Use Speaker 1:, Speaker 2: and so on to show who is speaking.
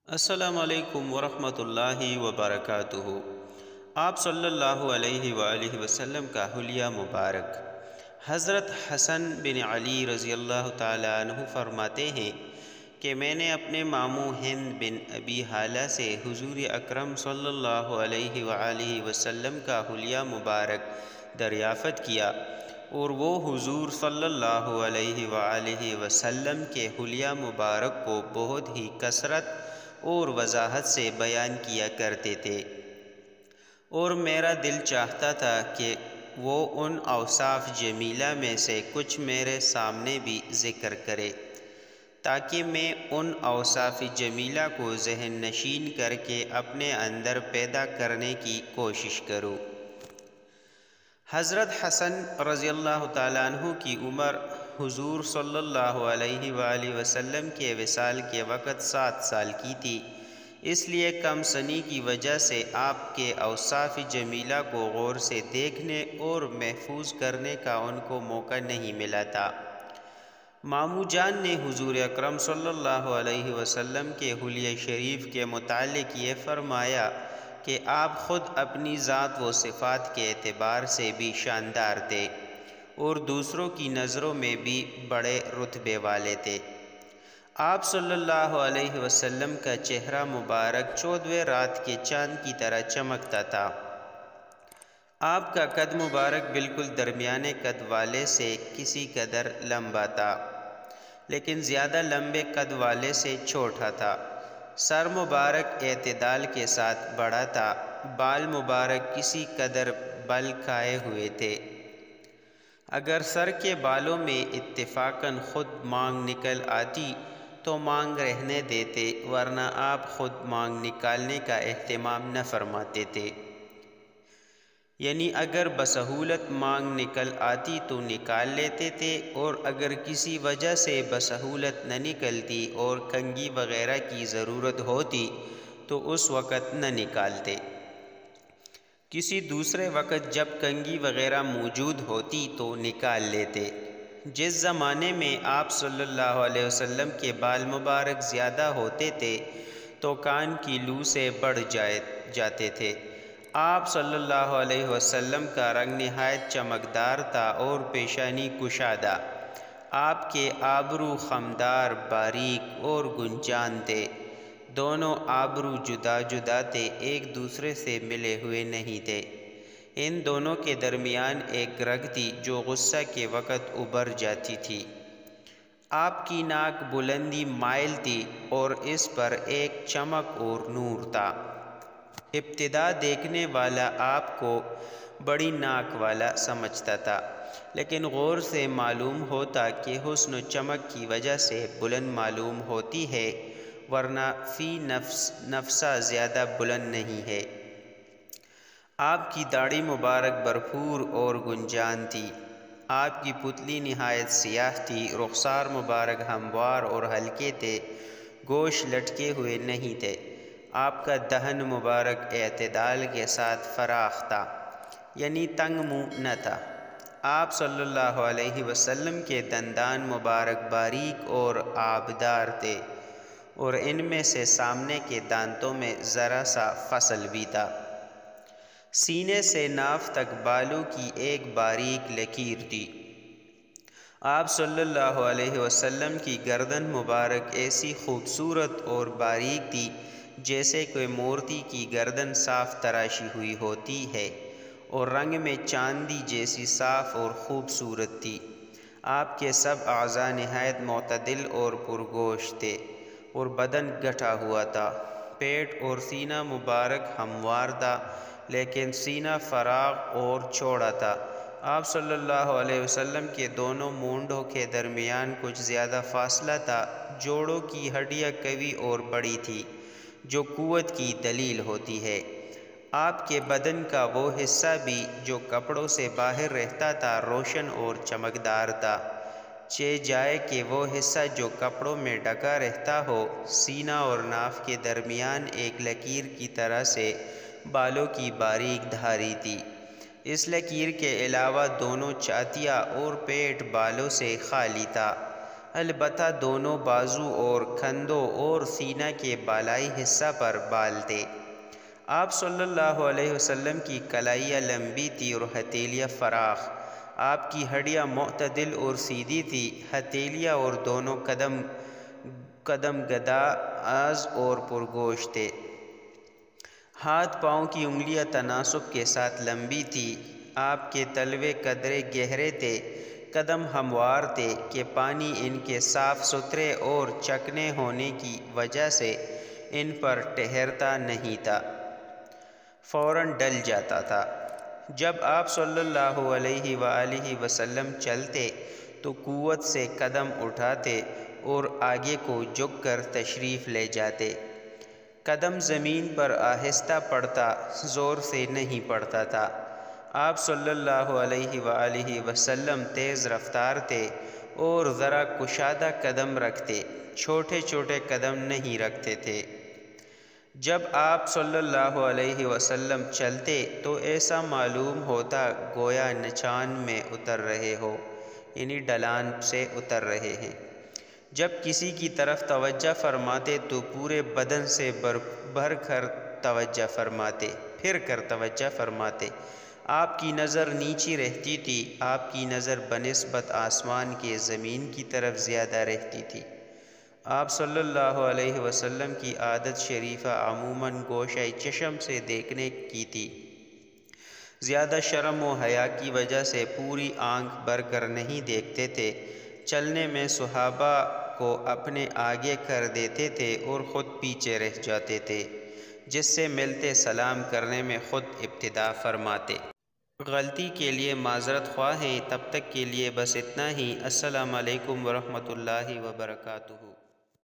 Speaker 1: السلام علیکم ورحمۃ اللہ وبرکاتہ۔ آپ صلی اللہ علیہ وآلہ وسلم کا حلیہ مبارک۔ حضرت حسن بن علی رضی اللہ تعالیٰ عنہ فرماتے ہیں کہ میں نے اپنے ماموں ہند بن ابی حالہ سے حضور اکرم صلی اللہ علیہ وآلہ وسلم کا حلیہ مبارک دریافت کیا، اور وہ حضور صلی اللہ علیہ وآلہ وسلم کے حلیہ مبارک کو بہت ہی کثرت اور وضاحت سے بیان کیا کرتے تھے، اور میرا دل چاہتا تھا کہ وہ ان اوصاف جمیلہ میں سے کچھ میرے سامنے بھی ذکر کرے، تاکہ میں ان اوصاف جمیلہ کو ذہن نشین کر کے اپنے اندر پیدا کرنے کی کوشش کروں۔ حضرت حسن رضی اللہ تعالیٰ عنہ کی عمر حضور صلی اللہ علیہ وآلہ وسلم کے وصال کے وقت 7 سال کی تھی، اس لیے کم سنی کی وجہ سے آپ کے اوصاف جمیلہ کو غور سے دیکھنے اور محفوظ کرنے کا ان کو موقع نہیں ملا تھا۔ ماموں جان نے حضور اکرم صلی اللہ علیہ وسلم کے حلیہ شریف کے متعلق یہ فرمایا کہ آپ خود اپنی ذات و صفات کے اعتبار سے بھی شاندار تھے، اور دوسروں کی نظروں میں بھی بڑے رتبے والے تھے۔ آپ صلی اللہ علیہ وسلم کا چہرہ مبارک 14ویں رات کے چاند کی طرح چمکتا تھا۔ آپ کا قد مبارک بالکل درمیانے قد والے سے کسی قدر لمبا تھا، لیکن زیادہ لمبے قد والے سے چھوٹا تھا۔ سر مبارک اعتدال کے ساتھ بڑا تھا، بال مبارک کسی قدر بل کھائے ہوئے تھے۔ اگر سر کے بالوں میں اتفاقاً خود مانگ نکل آتی تو مانگ رہنے دیتے، ورنہ آپ خود مانگ نکالنے کا اہتمام نہ فرماتے تھے۔ یعنی اگر بسہولت مانگ نکل آتی تو نکال لیتے تھے، اور اگر کسی وجہ سے بسہولت نہ نکلتی اور کنگھی وغیرہ کی ضرورت ہوتی تو اس وقت نہ نکالتے۔ کسی دوسرے وقت جب کنگھی وغیرہ موجود ہوتی تو نکال لیتے۔ جس زمانے میں آپ صلی اللہ علیہ وسلم کے بال مبارک زیادہ ہوتے تھے تو کان کی لو سے بڑھ جاتے تھے۔ آپ صلی اللہ علیہ وسلم کا رنگ نہایت چمکدار تھا اور پیشانی کشادہ۔ آپ کے آبرو خمدار، باریک اور گنجان تھے۔ دونوں آبرو جدا جدا تھے، ایک دوسرے سے ملے ہوئے نہیں تھے۔ ان دونوں کے درمیان ایک رگ تھی جو غصہ کے وقت ابھر جاتی تھی۔ آپ کی ناک بلندی مائل تھی اور اس پر ایک چمک اور نور تھا۔ ابتدا دیکھنے والا آپ کو بڑی ناک والا سمجھتا تھا، لیکن غور سے معلوم ہوتا کہ حسن و چمک کی وجہ سے بلند معلوم ہوتی ہے، ورنہ فی نفسہ زیادہ بلند نہیں ہے۔ آپ کی داڑھی مبارک بھرپور اور گنجان تھی۔ آپ کی پتلی نہایت سیاہ تھی، رخسار مبارک ہموار اور ہلکے تھے، گوش لٹکے ہوئے نہیں تھے۔ آپ کا دہن مبارک اعتدال کے ساتھ فراخ تھا، یعنی تنگ منہ نہ تھا۔ آپ صلی اللہ علیہ وسلم کے دندان مبارک باریک اور آبدار تھے، اور ان میں سے سامنے کے دانتوں میں ذرا سا فصل بھی تھا۔ سینے سے ناف تک بالوں کی ایک باریک لکیر تھی۔ آپ صلی اللہ علیہ وسلم کی گردن مبارک ایسی خوبصورت اور باریک تھی جیسے کوئی مورتی کی گردن صاف تراشی ہوئی ہوتی ہے، اور رنگ میں چاندی جیسی صاف اور خوبصورت تھی۔ آپ کے سب اعضاء نہایت معتدل اور پرگوشت تھے، اور بدن گٹھا ہوا تھا۔ پیٹ اور سینہ مبارک ہموار تھا، لیکن سینہ فراغ اور چوڑا تھا۔ آپ صلی اللہ علیہ وسلم کے دونوں مونڈوں کے درمیان کچھ زیادہ فاصلہ تھا۔ جوڑوں کی ہڈیاں قوی اور بڑی تھی، جو قوت کی دلیل ہوتی ہے۔ آپ کے بدن کا وہ حصہ بھی جو کپڑوں سے باہر رہتا تھا روشن اور چمکدار تھا، جائے کہ وہ حصہ جو کپڑوں میں ڈھکا رہتا ہو۔ سینہ اور ناف کے درمیان ایک لکیر کی طرح سے بالوں کی باریک دھاری تھی۔ اس لکیر کے علاوہ دونوں چھاتیاں اور پیٹ بالوں سے خالی تھا۔ البتہ دونوں بازو اور کندھوں اور سینہ کے بالائی حصہ پر بال تھے۔ آپ صلی اللہ علیہ وسلم کی کلائیاں لمبی تھی اور ہتھیلیاں فراخ۔ آپ کی ہڈیاں معتدل اور سیدھی تھی۔ ہتھیلیاں اور دونوں قدم گداز اور پرگوش تھے۔ ہاتھ پاؤں کی انگلیاں تناسب کے ساتھ لمبی تھی۔ آپ کے تلوے قدرے گہرے تھے۔ قدم ہموار تھے کہ پانی ان کے صاف ستھرے اور چکنے ہونے کی وجہ سے ان پر ٹھہرتا نہیں تھا، فوراً ڈل جاتا تھا۔ جب آپ صلی اللہ علیہ وآلہ وسلم چلتے تو قوت سے قدم اٹھاتے اور آگے کو جھک کر تشریف لے جاتے۔ قدم زمین پر آہستہ پڑتا، زور سے نہیں پڑتا تھا۔ آپ صلی اللہ علیہ وآلہ وسلم تیز رفتار تھے اور ذرا کشادہ قدم رکھتے، چھوٹے چھوٹے قدم نہیں رکھتے تھے۔ جب آپ صلی اللہ علیہ وسلم چلتے تو ایسا معلوم ہوتا گویا نچان میں اتر رہے ہو، یعنی ڈھلان سے اتر رہے ہیں۔ جب کسی کی طرف توجہ فرماتے تو پورے بدن سے بھر کر توجہ فرماتے۔ آپ کی نظر نیچی رہتی تھی۔ آپ کی نظر بنسبت آسمان کے زمین کی طرف زیادہ رہتی تھی۔ آپ صلی اللہ علیہ وسلم کی عادت شریفہ عموماً گوشۂ چشم سے دیکھنے کی تھی۔ زیادہ شرم و حیا کی وجہ سے پوری آنکھ بھر کر نہیں دیکھتے تھے۔ چلنے میں صحابہ کو اپنے آگے کر دیتے تھے اور خود پیچھے رہ جاتے تھے، جس سے ملتے سلام کرنے میں خود ابتدا فرماتے۔ غلطی کے لیے معذرت خواہ ہیں۔ تب تک کے لیے بس اتنا ہی۔ السلام علیکم ورحمۃ اللہ وبرکاتہ۔